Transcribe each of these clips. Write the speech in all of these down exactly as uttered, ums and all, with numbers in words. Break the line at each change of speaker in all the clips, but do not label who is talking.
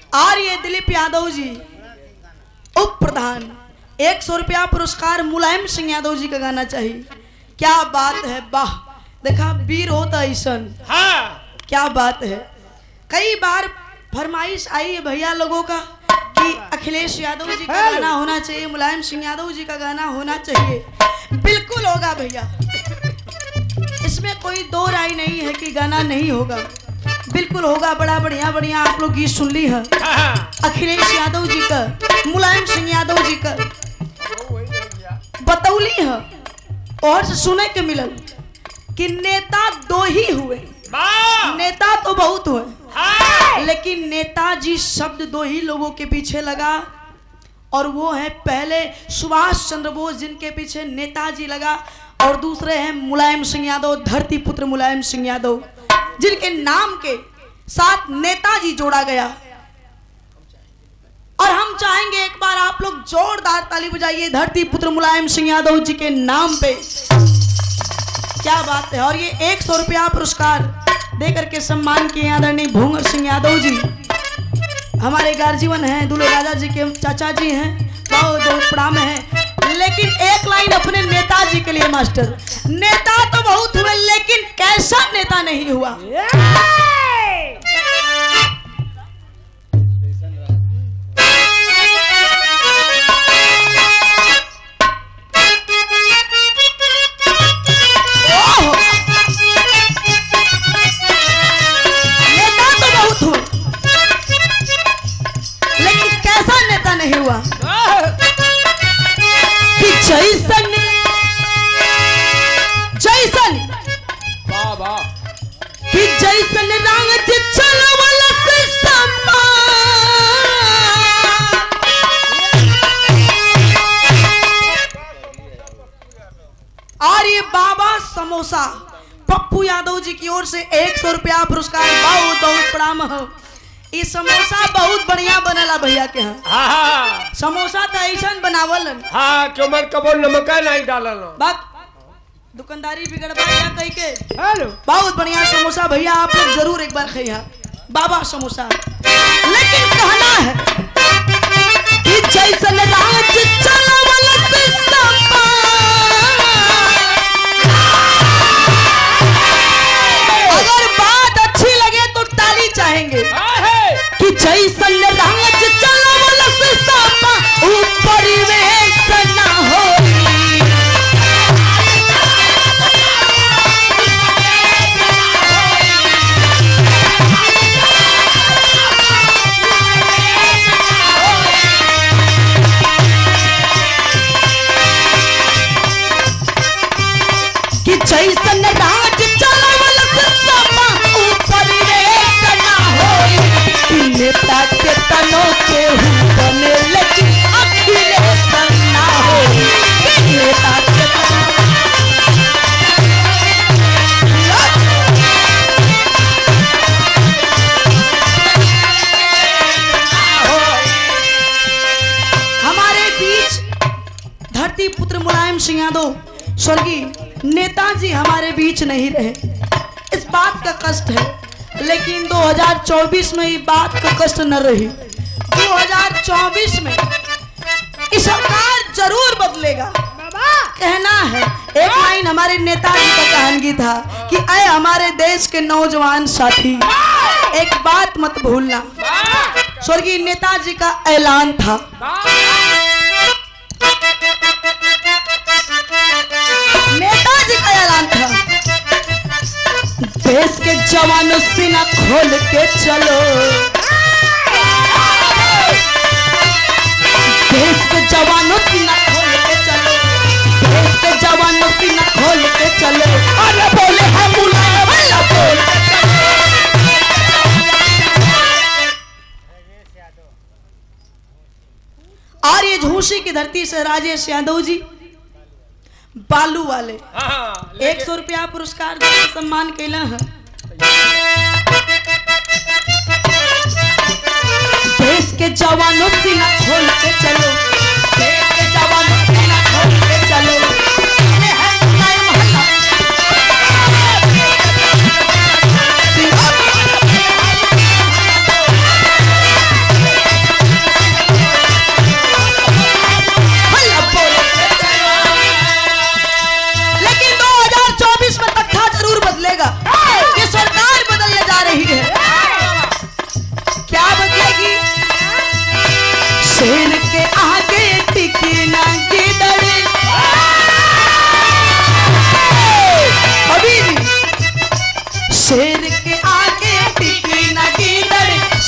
आर्य दिलीप यादव जी उप प्रधान, एक सौ रुपया पुरस्कार मुलायम सिंह यादव जी का गाना चाहिए। क्या बात है, वाह, देखा वीर होता ईशन। हाँ। क्या बात है। कई बार फरमाइश आई है भैया लोगों का कि अखिलेश यादव जी का गाना होना चाहिए, मुलायम सिंह यादव जी का गाना होना चाहिए। बिल्कुल होगा भैया, इसमें कोई दो राय नहीं है कि गाना नहीं होगा, बिल्कुल होगा। बड़ा बढ़िया बढ़िया आप लोग गीत सुन ली है अखिलेश यादव जी का, मुलायम सिंह यादव जी का बतौली है। और से सुने के मिलल कि नेता दो ही हुए, नेता तो बहुत हुए, लेकिन नेताजी शब्द दो ही लोगों के पीछे लगा, और वो है पहले सुभाष चंद्र बोस जिनके पीछे नेताजी लगा, और दूसरे हैं मुलायम सिंह यादव, धरती पुत्र मुलायम सिंह यादव जिनके नाम के साथ नेताजी जोड़ा गया। और हम चाहेंगे एक बार आप लोग जोरदार ताली बजाइए धरती पुत्र मुलायम सिंह यादव जी के नाम पे। क्या बात है। और ये एक सौ रुपया पुरस्कार देकर के सम्मान किए आदरणीय भूंगर सिंह यादव जी, हमारे गार्जियन हैं, दूल्हे राजा जी के चाचा जी हैं, बहुत बहुत प्रणाम है। लेकिन एक लाइन अपने नेताजी के लिए मास्टर, नेता तो बहुत हुए लेकिन कैसा नेता नहीं हुआ। नेता तो बहुत हुए लेकिन कैसा नेता नहीं हुआ कि जैसन जैसन कि जैसन रंग चलवल से समा और ये बाबा समोसा पप्पू यादव जी की ओर से एक सौ रुपया पुरस्कार, बहुत बहुत प्रणाम हो। ये समोसा बहुत बढ़िया बनला भैया के यहाँ। हाँ। समोसा तो ऐसा बनावल।
हाँ, क्यों मर कबो नमक नहीं डालल।
बात दुकानदारी बिगड़वाया कही के। हेलो, बहुत बढ़िया समोसा भैया, आप लोग जरूर एक बार खाइए बाबा समोसा। लेकिन कहना है कि जैसन राज चलवल से सपा, अगर बात अच्छी लगे तो ताली चाहेंगे कि जैसन राज चलवल से सपा ऊपर वेश ना हो। जैसन राज चलवल से सपा ऊपर वेश ना होई, कि नेता के तनो के बने लेकिन अखिलेश ना होई, कि नेता के हमारे बीच धरती पुत्र मुलायम सिंह यादव स्वर्गीय नेताजी हमारे बीच नहीं रहे, इस बात का कष्ट है। लेकिन दो हज़ार चौबीस में ये बात का कष्ट न रही। दो हज़ार चौबीस में इस सरकार जरूर बदलेगा। कहना है एक लाइन हमारे नेताजी का कहानगी था कि अय हमारे देश के नौजवान साथी, एक बात मत भूलना। स्वर्गीय नेताजी का ऐलान था, नेताजी का ऐलान था, देश के जवानों सीना खोल के चलो, देश के जवानों सीना खोल के चलो, देश के जवानों सीना खोल के चलो। अरे बोले हम मुलायम बोल के चलो। और ये झूसी की धरती से राजेश यादव जी बालू वाले एक सौ रुपया पुरस्कार देकर सम्मान कैला है। देश के जवानों सीना खोल के चलो, देश के जवानों सीना खोल के चलो।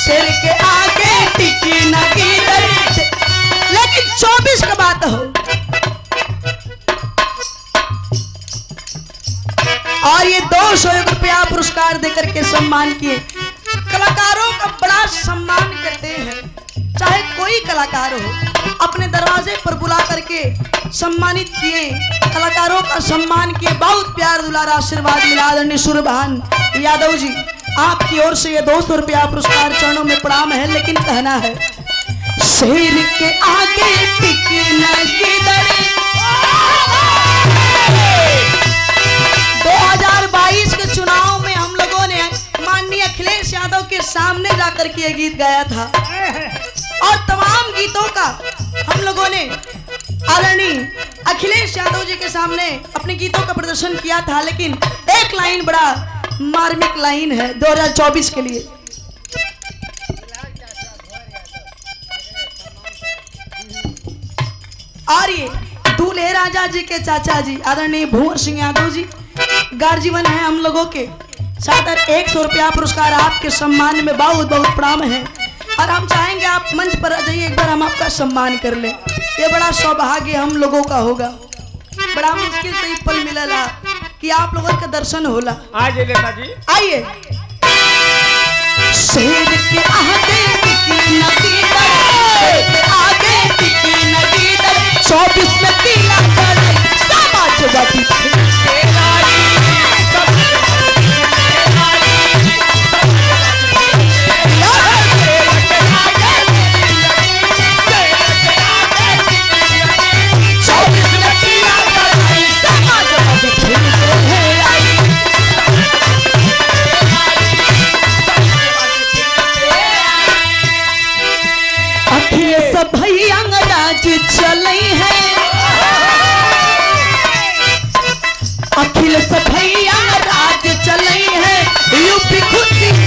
शेर के आगे टिकी न गीदड़। लेकिन चौबीस का बात हो और ये दो सौ रुपया पुरस्कार देकर के सम्मान किए। कलाकारों का बड़ा सम्मान करते हैं, चाहे कोई कलाकार हो अपने दरवाजे पर बुला करके सम्मानित किए, कलाकारों का सम्मान किए। बहुत प्यार दुलारा आशीर्वाद मिला आदरणीय सूर्यभान यादव जी, आपकी ओर से ये दो सौ रुपया पुरस्कार चरणों में प्रणाम है। लेकिन कहना है शेर के आगे टिकी न गीदड़। दो हज़ार बाईस के चुनाव में हम लोगों ने माननीय अखिलेश यादव के सामने जाकर के ये गीत गाया था और तमाम गीतों का हम लोगों ने आदरणीय अखिलेश यादव जी के सामने अपने गीतों का प्रदर्शन किया था। लेकिन एक लाइन बड़ा मार्मिक लाइन है दो हज़ार चौबीस के लिए। और ये दूल्हे राजा जी के चाचा जी आदरणीय भुवन सिंह यादव जी गार्जीवन है हम लोगों के साथ एक सौ रुपया पुरस्कार आपके सम्मान में बहुत बहुत प्रणाम है। और हम चाहेंगे आप मंच पर आ जाइए, एक बार हम आपका सम्मान कर लें। ये बड़ा सौभाग्य हम लोगों का होगा, बड़ा मुश्किल से पल मिलेला कि आप लोगों का दर्शन होला।
आइए नेताजी
आइए। शेर के आगे टिकी न गीदड़, शेर के आगे टिकी न गीदड़, चौबीस में पीला कड़ाई समाजवादी चले हैं। अखिल सभैया राज चले हैं, यूपी खुशी